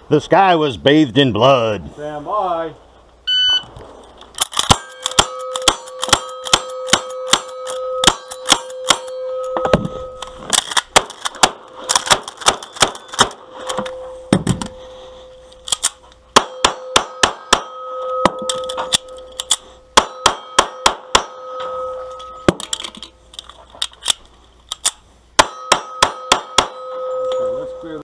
The sky was bathed in blood. Stand by.